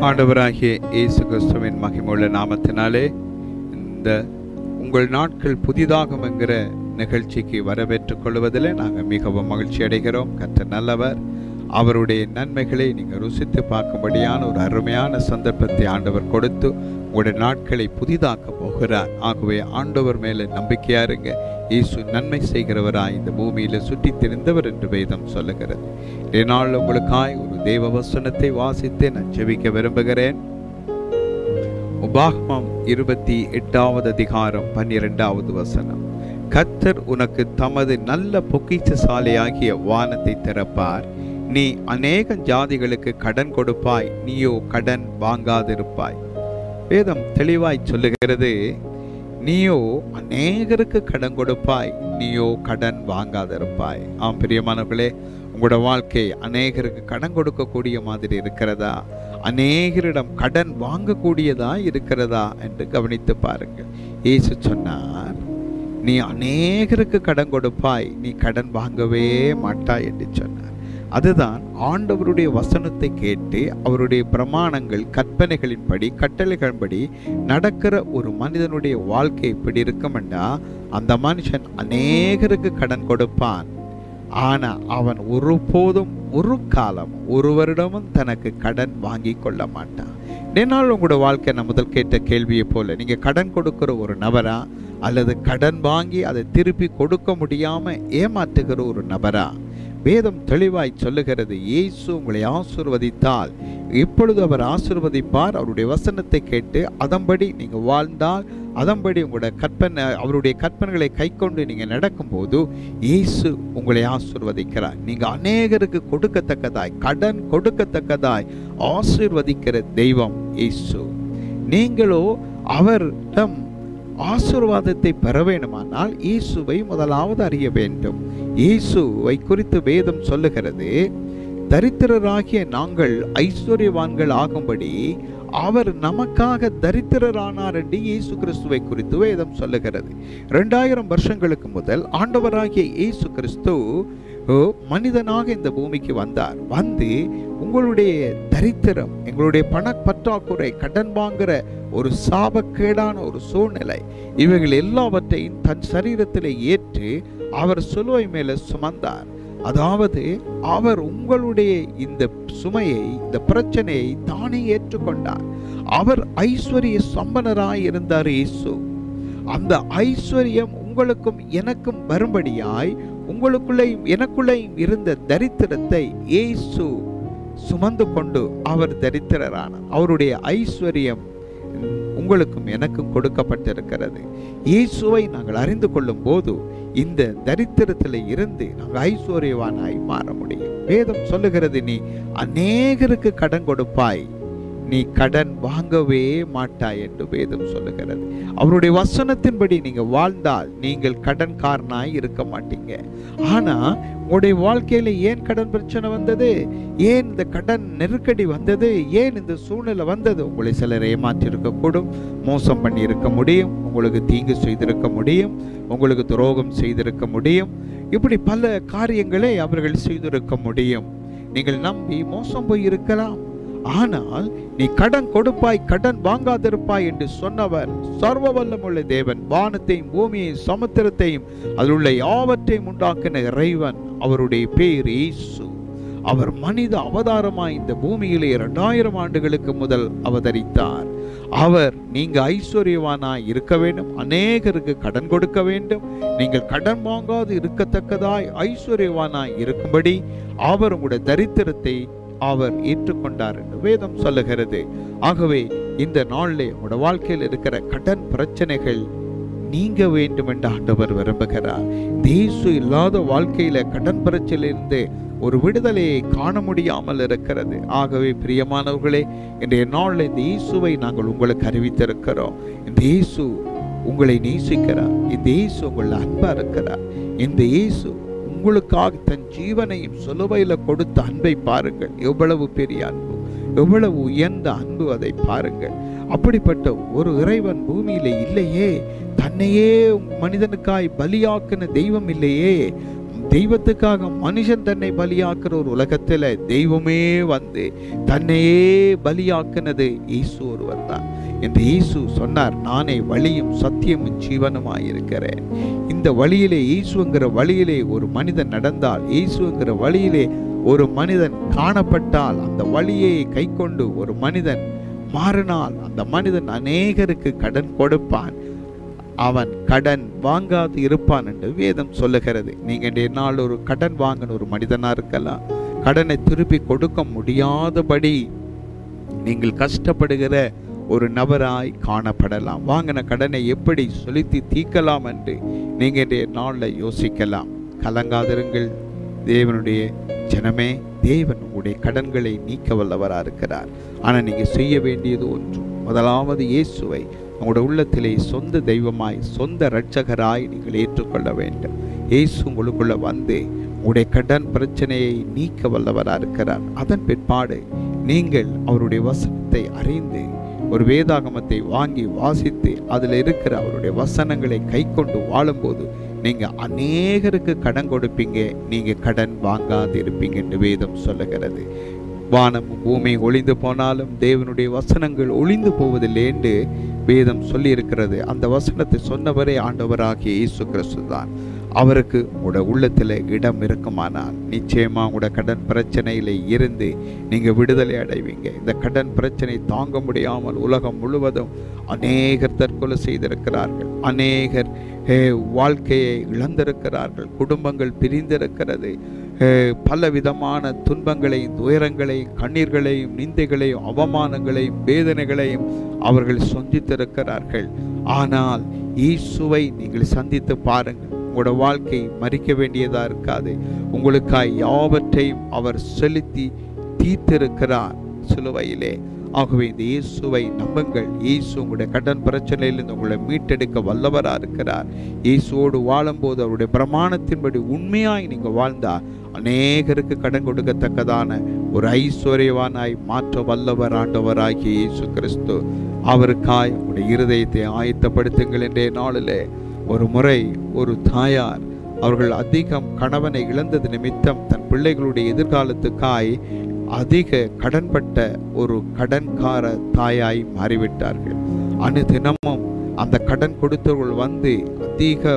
ஆண்டவராகிய இயேசு கிறிஸ்துவின் மகிமையுள்ள நாமத்தினாலே இந்த உங்கள் நாட்கள் புதிதாகும் என்கிற நிகழ்ச்சிக்கு வரவேற்றுக் கொள்வதில் நாங்கள் மிகவும் மகிழ்ச்சி அடைகிறோம். கர்த்தர் நல்லவர். அவருடைய நன்மைகளை நீங்கள் ருசித்து பார்க்கும்படியான ஒரு அருமையான சந்தர்ப்பத்தை ஆண்டவர் கொடுத்து உங்களுடைய நாட்களை புதிதாக்க போகிறார். ஆகவே ஆண்டவர் மேலே நம்பிக்கையா இருங்க. இயேசு நன்மை செய்கிறவராய் இந்த பூமியில சுற்றி திரிந்தவர் என்று வேதம் சொல்லுகிறது. இதனால் உங்களுக்காய் ஒரு தேவ வசனத்தை வாசித்து நான் ஜெபிக்க விரும்புகிறேன். உபாகமம் 28வது அதிகாரம் 12வது வசனம். கர்த்தர் உனக்கு தமது நல்ல பொக்கிஷசாலையாகிய வானத்தை திறப்பார். நீ அநேக ஜாதிகளுக்கு கடன் கொடுப்பாய், நீயோ கடன் வாங்காதிருப்பாய். வேதம் தெளிவாய் சொல்லுகிறது, நீயோ அநேகருக்கு கடன் கொடுப்பாய், நீயோ கடன் வாங்காதிருப்பாய். ஆம் பிரியமானவர்களே, உங்களோட வாழ்க்கை அநேகருக்கு கடன் கொடுக்கக்கூடிய மாதிரி இருக்கிறதா? அநேகரிடம் கடன் வாங்கக்கூடியதா இருக்கிறதா என்று கவனித்து பாருங்கள். இயேசு சொன்னார், நீ அநேகருக்கு கடன் கொடுப்பாய், நீ கடன் வாங்கவே மாட்டாய் என்று சொன்னார். அதுதான் ஆண்டவருடைய வசனத்தை கேட்டு அவருடைய பிரமாணங்கள் கற்பனைகளின்படி கட்டளைகளின்படி நடக்கிற ஒரு மனிதனுடைய வாழ்க்கை எப்படி இருக்குமெண்டா, அந்த மனுஷன் அநேகருக்கு கடன் கொடுப்பான். ஆனா அவன் ஒருபோதும் ஒரு காலம் ஒருவரிடமும் தனக்கு கடன் வாங்கி கொள்ள மாட்டான். இதனால் உங்களோட வாழ்க்கை நான் முதல் கேட்ட கேள்வியை போல, நீங்க கடன் கொடுக்கிற ஒரு நபரா அல்லது கடன் வாங்கி அதை திருப்பி கொடுக்க முடியாம ஏமாற்றுகிற ஒரு நபரா? வேதம் தெளிவாய் சொல்லுகிறது, இயேசு உங்களை ஆசீர்வதித்தால் எப்பொழுது அவர் ஆசீர்வதிப்பார். அவருடைய வசனத்தை கேட்டு அதன்படி நீங்க வாழ்ந்தால், அதன்படி உங்களுடைய அவருடைய கற்பனைகளை கை கொண்டு நீங்க நடக்கும்போது இயேசு உங்களை ஆசீர்வதிக்கிறார். நீங்க அநேகருக்கு கொடுக்கத்தக்கதாய், கடன் கொடுக்கத்தக்கதாய் ஆசீர்வதிக்கிற தெய்வம் இயேசு. நீங்களோ அவரிடம் ஆசீர்வாதத்தை பெற வேண்டுமானால் இயேசுவை முதலாவது அறிய வேண்டும். இயேசுவை குறித்து வேதம் சொல்லுகிறது, தரித்திரராகிய நாங்கள் ஐஸ்வர்யவான்கள் ஆகும்படி அவர் நமக்காக தரித்திரரானார் என்று இயேசு கிறிஸ்துவை குறித்து வேதம் சொல்லுகிறது. 2000 வருஷங்களுக்கு முதல் ஆண்டவராகிய இயேசு கிறிஸ்து மனிதனாக இந்த பூமிக்கு வந்தார். வந்து உங்களுடைய தரித்திரம், எங்களுடைய பணப்பற்றாக்குறை, கடன் வாங்குற ஒரு சாபக்கேடான ஒரு சூழ்நிலை, இவைகள் எல்லாவற்றையும் தன் சரீரத்தில் ஏற்று அவர் சிலுவை மேல சுமந்தார். அதாவது அவர் உங்களுடைய இந்த சுமையை, இந்த பிரச்சனையை தானே ஏற்றுக்கொண்டார். அவர் ஐஸ்வர்ய சம்பனராய் இருந்தார் இயேசு. அந்த ஐஸ்வர்யம் உங்களுக்கும் எனக்கும் வரும்படியாய் உங்களுக்குள்ளேயும் எனக்குள்ளேயும் இருந்த தரித்திரத்தை இயேசு சுமந்து கொண்டு அவர் தரித்திரரானார். அவருடைய ஐஸ்வர்யம் உங்களுக்கும் எனக்கும் கொடுக்கப்பட்டிருக்கிறது. இயேசுவை நாங்கள் அறிந்து கொள்ளும் போது இந்த தரித்திரத்தில் இருந்து நாங்கள் ஐஸ்வர்யவானாய் மாற முடியும். வேதம் சொல்லுகிறது, நீ அநேகருக்கு கடன் கொடுப்பாய், நீ கடன் வாங்கவே மாட்டாய் என்று வேதம் சொல்லுகிறது. அவருடைய வசனத்தின்படி நீங்க வாழ்ந்தால் நீங்கள் கடன்காரனாய் இருக்க மாட்டீங்க. ஆனா உங்களுடைய வாழ்க்கையில ஏன் கடன் பிரச்சனை வந்தது? ஏன் இந்த கடன் நெருக்கடி வந்தது? ஏன் இந்த சூழ்நிலை வந்தது? உங்களை சிலர் ஏமாற்றிருக்க கூடும், மோசம் பண்ணி இருக்க முடியும், உங்களுக்கு தீங்கு செய்திருக்க முடியும், உங்களுக்கு துரோகம் செய்திருக்க முடியும். இப்படி பல காரியங்களை அவர்கள் செய்திருக்க முடியும். நீங்கள் நம்பி மோசம் போய் இருக்கலாம். ஆனால் நீ கடன் கொடுப்பாய், கடன் வாங்காதிருப்பாய் என்று சொன்னவர் சர்வ வல்லமுள்ள தேவன். வானத்தையும் பூமியையும் சமுத்திரத்தையும் அதில் உள்ள யாவற்றையும் உண்டாக்கின இறைவன். அவருடைய பேர் இயேசு. அவர் மனித அவதாரமாய் இந்த பூமியிலே 2000 ஆண்டுகளுக்கு முதல் அவதரித்தார். அவர், நீங்க ஐஸ்வர்யவானாய் இருக்க வேண்டும், அநேகருக்கு கடன் கொடுக்க வேண்டும், நீங்கள் கடன் வாங்காது இருக்கத்தக்கதாய் ஐஸ்வர்யவானாய் இருக்கும்படி அவர் உங்களுடைய தரித்திரத்தை அவர் ஏற்றுக்கொண்டார் என்று வேதம் சொல்லுகிறது. ஆகவே இந்த நாளிலே உங்களோட வாழ்க்கையில் இருக்கிற கடன் பிரச்சனைகள் நீங்க வேண்டும் என்று ஆண்டவர் விரும்புகிறார். இயேசு இல்லாத வாழ்க்கையில கடன் பிரச்சனையிலிருந்து ஒரு விடுதலையை காண முடியாமல் இருக்கிறது. ஆகவே பிரியமானவர்களே, இன்றைய நாளில் இந்த இயேசுவை நாங்கள் உங்களுக்கு அறிவித்திருக்கிறோம். இந்த இயேசு உங்களை நேசிக்கிறார். இந்த இயேசு உங்களை அன்பா இருக்கிறார். இந்த இயேசு உங்களுக்காக தன் ஜீவனையும் சிலுவையில கொடுத்த அன்பை பாருங்கள். எவ்வளவு பெரிய அன்பு, எவ்வளவு உயர்ந்த அன்பு, அதை பாருங்கள். அப்படிப்பட்ட ஒரு இறைவன் பூமியில இல்லையே. தன்னையே மனிதனுக்காய் பலியாக்கின தெய்வம் இல்லையே. தெய்வத்துக்காக மனுஷன் தன்னை பலியாக்குற ஒரு உலகத்துல தெய்வமே வந்து தன்னையே பலியாக்குனது இயேசு ஒருவர் தான் என்று இயேசு சொன்னார். நானே வழியும் சத்தியமும் ஜீவனுமாயிருக்கிறேன். இந்த வழியிலே, இயேசுங்கிற வழியிலே ஒரு மனிதன் நடந்தால், இயேசுங்கிற வழியிலே ஒரு மனிதன் காணப்பட்டால், அந்த வழியை கை கொண்டு ஒரு மனிதன் மாறினால், அந்த மனிதன் அநேகருக்கு கடன் கொடுப்பான், அவன் கடன் வாங்காது இருப்பான் என்று வேதம் சொல்லுகிறது. நீங்க இன்றைய நாள் ஒரு கடன் வாங்கின ஒரு மனிதனா இருக்கலாம். கடனை திருப்பி கொடுக்க முடியாதபடி நீங்கள் கஷ்டப்படுகிற ஒரு நபராய் காணப்படலாம். வாங்கின கடனை எப்படி செலுத்தி தீர்க்கலாம் என்று நீங்க இன்றைய நாளில் யோசிக்கலாம். கலங்காதிருங்கள் தேவனுடைய ஜனமே. தேவன் உங்களுடைய கடன்களை நீக்க வல்லவராக இருக்கிறார். ஆனால் நீங்க செய்ய வேண்டியது ஒன்று. முதலாவது இயேசுவை உங்களுடைய உள்ளத்திலே சொந்த தெய்வமாய், சொந்த இரட்சகராய் நீங்கள் ஏற்றுக்கொள்ள வேண்டும். இயேசு உங்களுக்குள்ள வந்து உங்களுடைய கடன் பிரச்சனையை நீக்க வல்லவராக இருக்கிறார். அதன் பிற்பாடு நீங்கள் அவருடைய வசனத்தை அறிந்து ஒரு வேதாகமத்தை வாங்கி வாசித்து அதில் இருக்கிற அவருடைய வசனங்களை கை கொண்டு வாழும்போது நீங்க அநேகருக்கு கடன் கொடுப்பீங்க, நீங்க கடன் வாங்காது இருப்பீங்க என்று வேதம் சொல்லுகிறது. வானமும் பூமியும் ஒளிந்து போனாலும் தேவனுடைய வசனங்கள் ஒளிந்து போவதில்லை என்று வேதம் சொல்லி இருக்கிறது. அந்த வசனத்தை சொன்னவரே ஆண்டவராகிய இயேசு கிறிஸ்து தான். அவருக்கு உங்களோட உள்ளத்தில் இடம் இருக்குமானால் நிச்சயமா உங்களோட கடன் பிரச்சனையில இருந்து நீங்க விடுதலை அடைவீங்க. இந்த கடன் பிரச்சனை தாங்க முடியாமல் உலகம் முழுவதும் அநேகர் தற்கொலை செய்திருக்கிறார்கள், அநேகர் வாழ்க்கையை இழந்திருக்கிறார்கள், குடும்பங்கள் பிரிந்திருக்கிறது, பல விதமான துன்பங்களையும் துயரங்களையும் கண்ணீர்களையும் நிந்தைகளையும் அவமானங்களையும் வேதனைகளையும் அவர்கள் சந்தித்திருக்கிறார்கள். ஆனால் இயேசுவை நீங்கள் சந்தித்து பாருங்கள், உங்களோட வாழ்க்கை மறிக்க வேண்டியதா இருக்காது. உங்களுக்காய் யாவற்றையும் அவர் செலுத்தி தீர்த்திருக்கிறார் சிலுவையிலே. ஆகவே இந்த இயேசுவை நம்புங்கள். இயேசு உங்களுடைய கடன் பிரச்சனையிலிருந்து உங்களை மீட்டெடுக்க வல்லவராக இருக்கிறார். இயேசுவோடு வாழும்போது அவருடைய பிரமாணத்தின்படி உண்மையாய் நீங்க வாழ்ந்தா அநேகருக்கு கடன் கொடுக்கத்தக்கதான ஒரு ஐஸ்வர்யவானாய் மாற்ற வல்லவர் ஆண்டவராகிய இயேசு கிறிஸ்து. அவருக்காய் உங்களுடைய இருதயத்தை ஆயத்தப்படுத்துங்கள். என்ற நாளிலே ஒரு முறை ஒரு தாயார் அவர்கள் அதிகம் கணவனை இழந்தது நிமித்தம் தன் பிள்ளைகளுடைய எதிர்காலத்துக்காய் அதிக கடன்பட்ட ஒரு கடன்கார தாயாய் மாறிவிட்டார்கள். அனுதினமும் அந்த கடன் கொடுத்தவர்கள் வந்து அதிக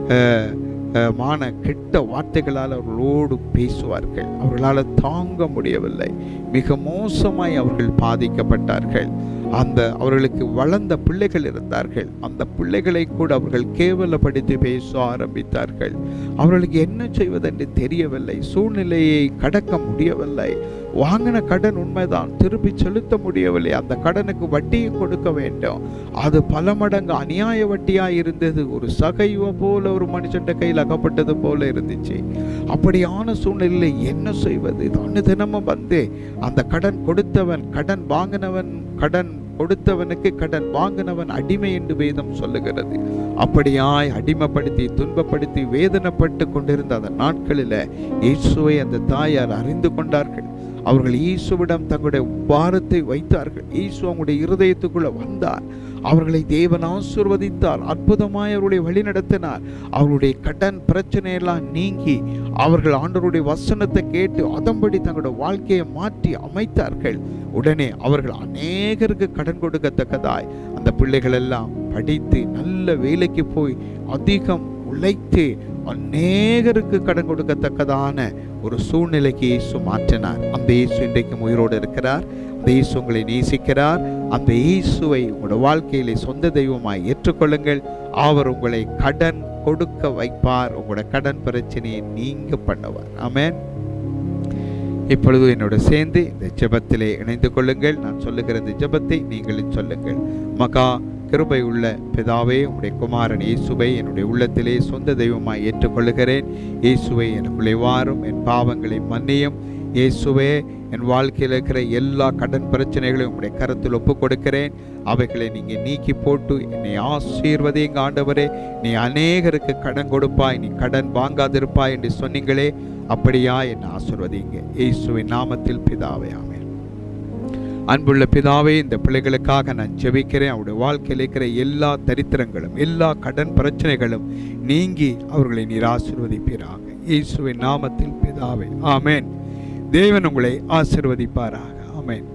கெட்ட வார்த்தைகளால் அவர்களோடு பேசுவார்கள். அவர்களால் தாங்க முடியவில்லை. மிக மோசமாய் அவர்கள் பாதிக்கப்பட்டார்கள். அவர்களுக்கு வளர்ந்த பிள்ளைகள் இருந்தார்கள். அந்த பிள்ளைகளை கூட அவர்கள் கேவலப்படுத்தி பேச ஆரம்பித்தார்கள். அவர்களுக்கு என்ன செய்வதென்று தெரியவில்லை. சூழ்நிலையை கடக்க முடியவில்லை. வாங்கின கடன் உண்மைதான், திருப்பி செலுத்த முடியவில்லை. அந்த கடனுக்கு வட்டியும் கொடுக்க வேண்டும். அது பல மடங்கு அநியாய வட்டியா இருந்தது. ஒரு சகைவ போல ஒரு மனுஷன் கையில் அகப்பட்டது போல இருந்துச்சு. அப்படியான சூழ்நிலையில் என்ன செய்வது? தினமும் வந்து அந்த கடன் கொடுத்தவன், கடன் வாங்கினவன், கடன் கொடுத்தவனுக்கு கடன் வாங்கினவன் அடிமை என்று வேதம் சொல்லுகிறது. அப்படியாய் அடிமைப்படுத்தி துன்பப்படுத்தி வேதனைப்பட்டு கொண்டிருந்த அந்த நாட்களில் இயேசுவை அந்த தாயார் அறிந்து கொண்டார்கள். அவர்கள் இயேசுவிடம் தங்களுடைய பாரத்தை வைத்தார்கள். இயேசு அவங்களுடைய இருதயத்துக்குள்ள வந்தார். அவர்களை தேவன் ஆசீர்வதித்தார். அற்புதமாய் அவருடைய வழி நடத்தினார். அவருடைய கடன் பிரச்சனையெல்லாம் நீங்கி அவர்கள் ஆண்டவருடைய வசனத்தை கேட்டு அதன்படி தங்களுடைய வாழ்க்கையை மாற்றி அமைத்தார்கள். உடனே அவர்கள் அநேகருக்கு கடன் கொடுக்கத்தக்கதாய் அந்த பிள்ளைகள் எல்லாம் படித்து நல்ல வேலைக்கு போய் அதிகம் உழைத்து அநேகருக்கு கடன் கொடுக்கத்தக்கதான ஒரு சூழ்நிலைக்கு இயேசு மாற்றினார். அந்த இயேசு இன்றைக்கும் உயிரோடு இருக்கிறார். அந்த இயேசு உங்களை நேசிக்கிறார். அந்த இயேசுவை உங்களோட வாழ்க்கையிலே சொந்த தெய்வமாய் ஏற்றுக்கொள்ளுங்கள். அவர் உங்களை கடன் கொடுக்க வைப்பார். உங்களோட கடன் பிரச்சனையை நீங்க பண்ணுவார். ஆமென். இப்பொழுது என்னோட சேர்ந்து இந்த ஜெபத்திலே இணைந்து கொள்ளுங்கள். நான் சொல்லுகிற இந்த ஜெபத்தை நீங்களும் சொல்லுங்கள். மகா கிருபை உள்ள பிதாவே, உம்முடைய குமாரன் இயேசுவை என்னுடைய உள்ளத்திலே சொந்த தெய்வமாய் ஏற்றுக்கொள்ளுகிறேன். இயேசுவை எனக்குள்ளே வாரும், என் பாவங்களை மன்னியும். இயேசுவே, என் வாழ்க்கையில் இருக்கிற எல்லா கடன் பிரச்சனைகளையும் உம்முடைய கரத்தில் ஒப்பு கொடுக்கிறேன். அவைகளை நீங்க நீக்கி போட்டு என்னை ஆசீர்வதிங்க ஆண்டவரே. நீ அநேகருக்கு கடன் கொடுப்பாய், நீ கடன் வாங்காதிருப்பாய் என்று சொன்னீங்களே, அப்படியா என்னை ஆசீர்வதிங்க இயேசுவின் நாமத்தில் பிதாவே. ஆமென். அன்புள்ள பிதாவே, இந்த பிள்ளைகளுக்காக நான் ஜெபிக்கிறேன். அவருடைய வாழ்க்கையில் இருக்கிற எல்லா தரித்திரங்களும் எல்லா கடன் பிரச்சனைகளும் நீங்கி அவர்களை நீர் ஆசீர்வதிப்பீராக. இயேசுவின் நாமத்தில் பிதாவே, ஆமென். தேவன் உங்களை ஆசீர்வதிப்பாராக. ஆமென்.